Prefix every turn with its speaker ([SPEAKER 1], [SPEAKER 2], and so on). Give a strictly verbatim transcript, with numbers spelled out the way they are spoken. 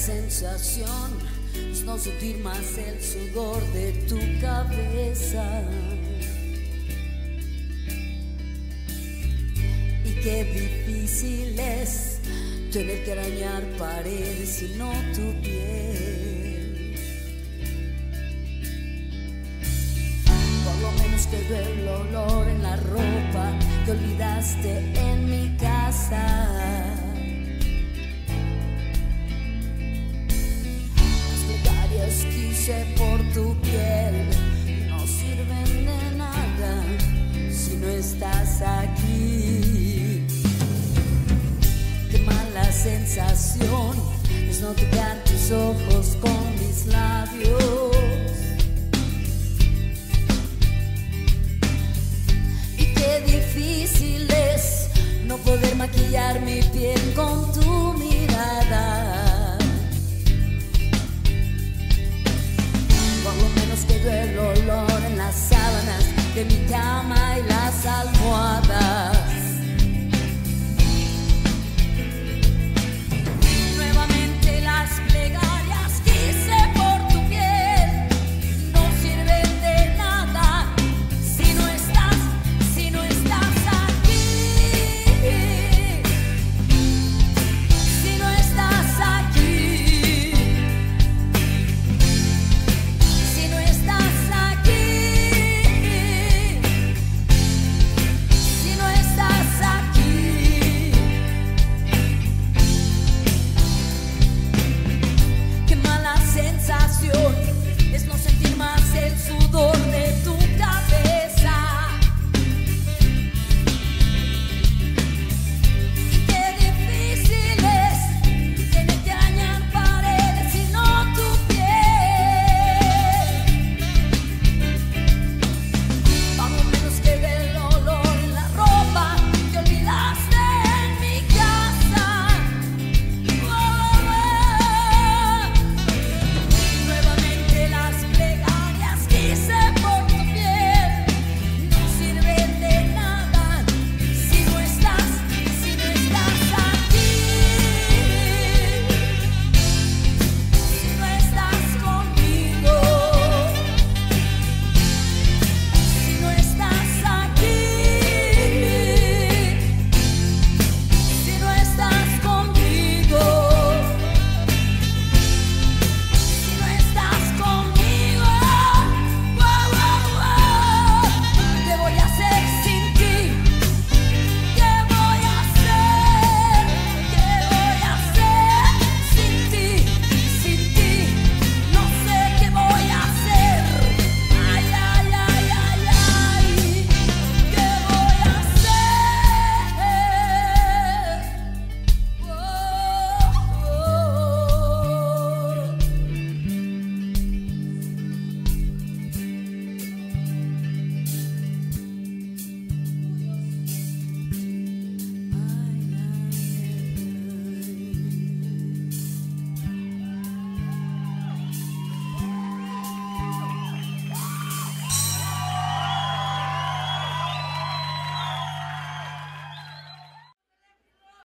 [SPEAKER 1] sensación es no sentir más el sudor de tu cabeza. Y qué difícil es tener que arañar paredes y no tu piel. Por lo menos quedó el olor en la ropa que olvidaste en mi casa. Quise por tu piel no sirven de nada si no estás aquí. Qué mala sensación es no tocar tus ojos con mis labios. Y qué difícil es no poder maquillar mi piel con tu mirada. Quedó el olor en las sábanas de mi cama y las almohadas.